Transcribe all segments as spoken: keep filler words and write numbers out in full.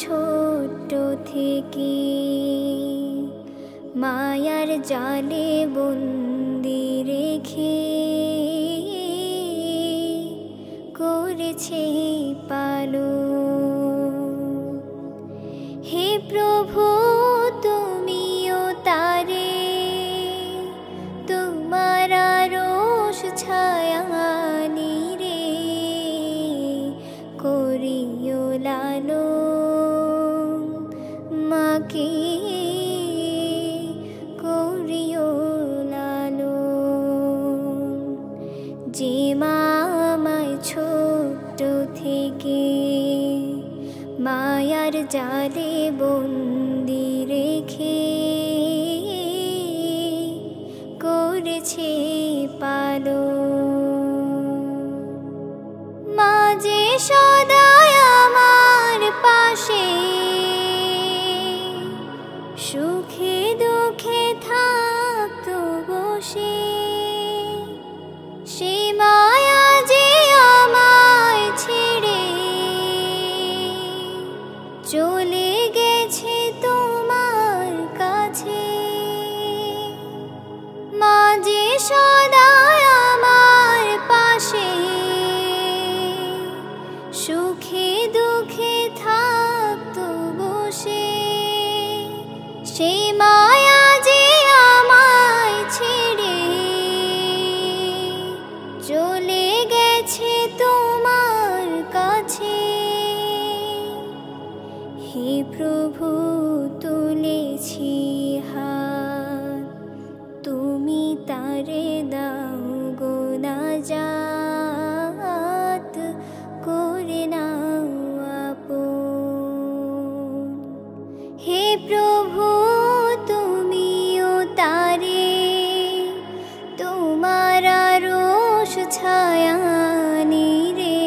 ছোট্ট থেকে মায়ার জালে বন্দি রেখে করেছে পালন। হে প্রভু তুমিও তারে তোমার আরশ ছায়া নিরে করিও লালন, মাকে করিও লালন। যে মা আমায় ছোট্ট থেকে মায়ার জালে বন্দি রেখে করেছে পালন। মা যে সদাই আমার পাশে সুখে দুঃখে থাকতো বসে, সে মায়া যে আমায় ছেড়ে চলে গেছে তোমার কাছে। মা যে সদাই আমার পাশে সুখে দুঃখে থাকতো বসে, সেই মায়া যে আমায় ছেড়ে চলে গেছে তোমার কাছে। হে প্রভু তুলেছি হাত, তুমি তারে দাও গো নাজাত, করে নাও আপন। হে প্রভু তুমিও তারে তোমার আরশ ছায়া নিরে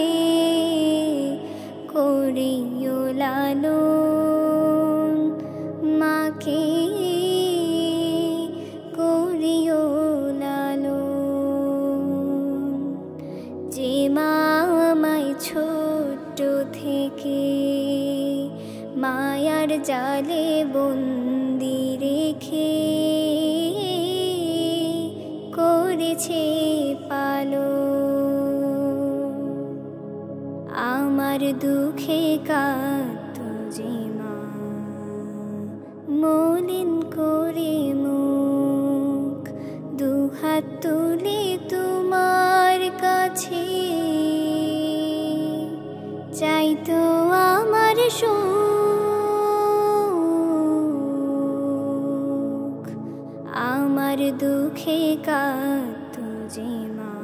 করিও লালন, মাকে করিও লালন। যে মা আমায় ছোট্ট থেকে মায়ার জালে বন্দি রেখে করেছে পালন। আমার দুঃখে কাঁদতো যে মা মলিন করে মুখ, দুহাত তুলে তোমার কাছে চাইতো আমার সুখ। আমার দুঃখে কাঁদতো যে মা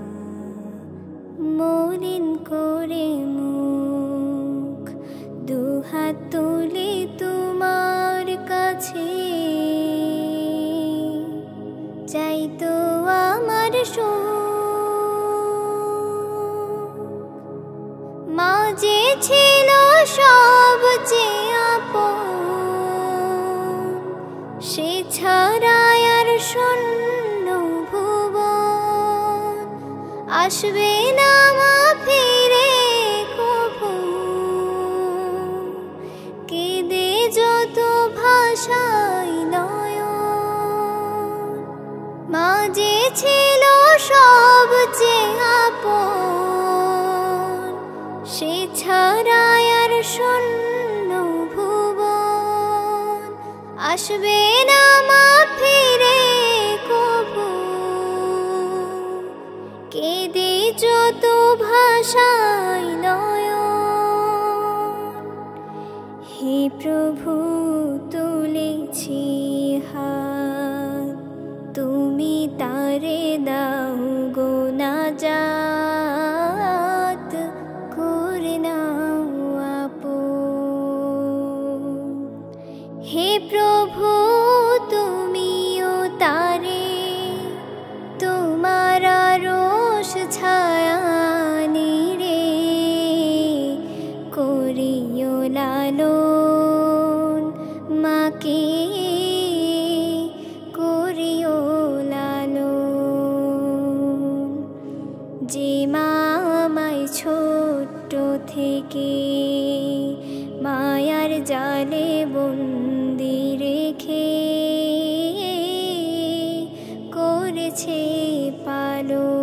মলিন করে মুখ, দুহাত তুলে তোমার কাছে চাইতো আমার সুখ। মা যে ছিল সবচেয়ে আপন, সে ছাড়া আর শূন্য ভুবন, আসবে না মা ফিরে কভু, কেঁদে যত ভাষাই নয়ন। মা যে ছিল সবচেয়ে আপন, সে ছাড়া আর শূন্য ভুবন, আসবে না মা ফিরে কভু, কেঁদে যত ভাষাই নয়ন। হে প্রভু তুলেছি হাত, তুমি তারে দাও গো নাজাত, করে নাও আপন। হে প্রভু তুমিও তারে তোমার আরশ ছায়া নিরে করিও লালন, মাকে করিও লালন। যে মা আমায় ছোট্ট থেকে মায়ার ভালো।